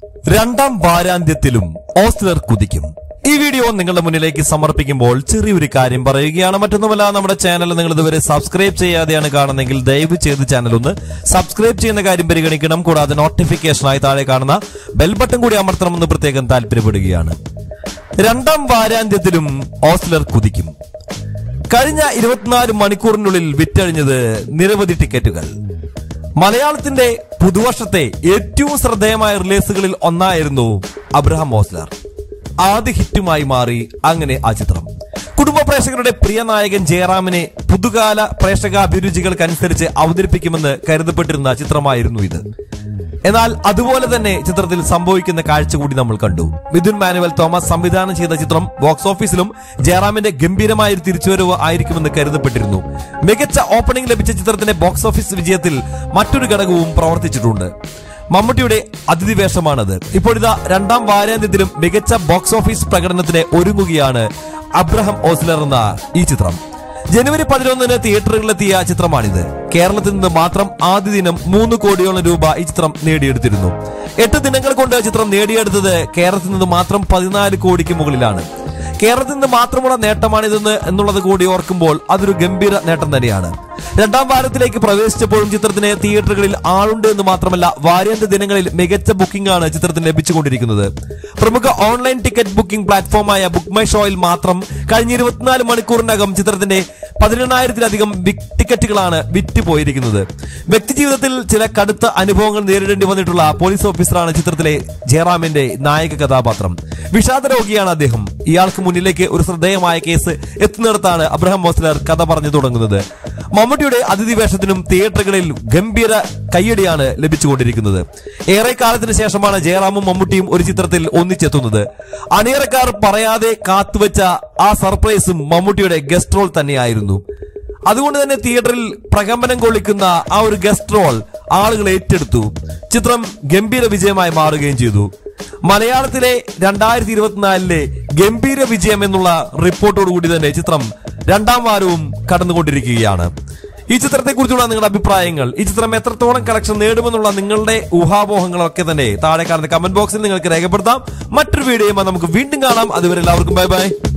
രണ്ടാം വാരാന്ത്യത്തിലും ഓസ്ലർ കുതിക്കും. ഈ വീഡിയോ നിങ്ങളുടെ മുന്നിലേക്ക് സമർപ്പിക്കുമ്പോൾ ചെറിയൊരു കാര്യം പറയുകയാണ്. മറ്റൊന്നുമല്ല, നമ്മുടെ ചാനൽ നിങ്ങൾ ഇതുവരെ സബ്സ്ക്രൈബ് ചെയ്യാതെയാണ് കാണുന്നതെങ്കിൽ ദയവ് ചെയ്ത് ചാനൽ ഒന്ന് സബ്സ്ക്രൈബ് ചെയ്യുന്ന കാര്യം പരിഗണിക്കണം. കൂടാതെ നോട്ടിഫിക്കേഷനായി താഴെ കാണുന്ന ബെൽ ബട്ടൺ കൂടി അമർത്തണമെന്ന് പ്രത്യേകം താല്പര്യപ്പെടുകയാണ്. രണ്ടാം വാരാന്ത്യത്തിലും ഓസ്ലർ കുതിക്കും. കഴിഞ്ഞ 24 മണിക്കൂറിനുള്ളിൽ വിറ്റഴിഞ്ഞത് നിരവധി ടിക്കറ്റുകൾ. മലയാളത്തിന്റെ പുതുവർഷത്തെ ഏറ്റവും ശ്രദ്ധേയമായ റിലീസുകളിൽ ഒന്നായിരുന്നു അബ്രഹാം ഓസ്ലർ. ആദ്യ ഹിറ്റുമായി മാറി അങ്ങനെ ആ ചിത്രം. കുടുംബ പ്രേക്ഷകരുടെ പ്രിയ നായകൻ ജയറാമിനെ പുതുകാല പ്രേക്ഷക അഭിരുചികൾക്കനുസരിച്ച് അവതരിപ്പിക്കുമെന്ന് കരുതപ്പെട്ടിരുന്ന ചിത്രമായിരുന്നു ഇത്. എന്നാൽ അതുപോലെ തന്നെ ചിത്രത്തിൽ സംഭവിക്കുന്ന കാഴ്ച കൂടി നമ്മൾ കണ്ടു. മിഥുൻ മാനുവൽ തോമസ് സംവിധാനം ചെയ്ത ചിത്രം ബോക്സ് ഓഫീസിലും ജയറാമിന്റെ ഗംഭീരമായ ഒരു തിരിച്ചുവരവ് ആയിരിക്കുമെന്ന് കരുതപ്പെട്ടിരുന്നു. മികച്ച ഓപ്പണിംഗ് ലഭിച്ച ചിത്രത്തിന്റെ ബോക്സ് ഓഫീസ് വിജയത്തിൽ മറ്റൊരു ഘടകവും പ്രവർത്തിച്ചിട്ടുണ്ട്. മമ്മൂട്ടിയുടെ അതിഥി വേഷമാണത്. ഇപ്പോഴിതാ രണ്ടാം വാരാന്ത്യത്തിലും മികച്ച ബോക്സ് ഓഫീസ് പ്രകടനത്തിന് ഒരുങ്ങുകയാണ് അബ്രഹാം ഓസ്ലർ എന്ന ഈ ചിത്രം. ജനുവരി 11 തിയേറ്ററുകളിലെത്തിയ ചിത്രമാണിത്. കേരളത്തിൽ നിന്ന് മാത്രം ആദ്യ ദിനം 3 കോടിയോളം രൂപ ഈ ചിത്രം നേടിയെടുത്തിരുന്നു. 8 ദിനങ്ങൾ കൊണ്ട് ചിത്രം നേടിയെടുത്തത് കേരളത്തിൽ നിന്ന് മാത്രം 14 കോടിക്ക് മുകളിലാണ്. കേരളത്തിൽ നിന്ന് മാത്രമുള്ള നേട്ടമാണിതെന്ന് എന്നുള്ളത് കൂടി ഓർക്കുമ്പോൾ അതൊരു ഗംഭീര നേട്ടം തന്നെയാണ്. രണ്ടാം വാരത്തിലേക്ക് പ്രവേശിച്ചപ്പോഴും ചിത്രത്തിന് തിയേറ്ററുകളിൽ ആളുണ്ട് എന്ന് മാത്രമല്ല, വാരാന്ത്യ ദിനങ്ങളിൽ മികച്ച ബുക്കിംഗ് ആണ് ചിത്രത്തിന് ലഭിച്ചുകൊണ്ടിരിക്കുന്നത്. പ്രമുഖ ഓൺലൈൻ ടിക്കറ്റ് ബുക്കിംഗ് പ്ലാറ്റ്ഫോമായ ബുക്ക് മൈ ഷോയിൽ മാത്രം കഴിഞ്ഞ 24 മണിക്കൂറിനകം ചിത്രത്തിന്റെ 18,000-ലധികം ടിക്കറ്റുകളാണ് വിറ്റുപോയിരിക്കുന്നത്. വ്യക്തിജീവിതത്തിൽ ചില കടുത്ത അനുഭവങ്ങൾ നേരിടേണ്ടി വന്നിട്ടുള്ള പോലീസ് ഓഫീസറാണ് ചിത്രത്തിലെ ജയറാമിന്റെ നായക കഥാപാത്രം. വിഷാദ രോഗിയാണ് അദ്ദേഹം. ഇയാൾക്ക് മുന്നിലേക്ക് ഒരു ശ്രദ്ധേയമായ കേസ് എത്തുന്നിടത്താണ് അബ്രഹാം ഓസ്ലർ കഥ പറഞ്ഞു തുടങ്ങുന്നത്. മമ്മൂട്ടിയുടെ അതിഥി വേഷത്തിനും തിയേറ്ററുകളിൽ ഗംഭീര കയ്യടിയാണ് ലഭിച്ചുകൊണ്ടിരിക്കുന്നത്. ഏറെ കാലത്തിന് ശേഷമാണ് ജയറാമും മമ്മൂട്ടിയും ഒരു ചിത്രത്തിൽ ഒന്നിച്ചെത്തുന്നത്. അണിയറക്കാർ പറയാതെ കാത്തുവെച്ച ആ സർപ്രൈസും മമ്മൂട്ടിയുടെ ഗസ്റ്റ് റോൾ തന്നെയായിരുന്നു. അതുകൊണ്ട് തന്നെ തിയേറ്ററിൽ പ്രകമ്പനം കൊള്ളിക്കുന്ന ആ ഒരു ഗസ്റ്റ് റോൾ ആളുകൾ ഏറ്റെടുത്തു. ചിത്രം ഗംഭീര വിജയമായി മാറുകയും ചെയ്തു. മലയാളത്തിലെ 2024 ഗംഭീര വിജയം എന്നുള്ള റിപ്പോർട്ടോടുകൂടി തന്നെ ചിത്രം രണ്ടാം വാരവും കടന്നുകൊണ്ടിരിക്കുകയാണ്. ഈ ചിത്രത്തെക്കുറിച്ചുള്ള നിങ്ങളുടെ അഭിപ്രായങ്ങൾ, ഈ ചിത്രം എത്രത്തോളം കളക്ഷൻ നേടുമെന്നുള്ള നിങ്ങളുടെ ഊഹാപോഹങ്ങളൊക്കെ തന്നെ താഴെ കാണുന്ന കമന്റ് ബോക്സിൽ നിങ്ങൾക്ക് രേഖപ്പെടുത്താം. മറ്റൊരു വീഡിയോയുമായി നമുക്ക് വീണ്ടും കാണാം. അതുവരെ എല്ലാവർക്കും ബൈ ബൈ.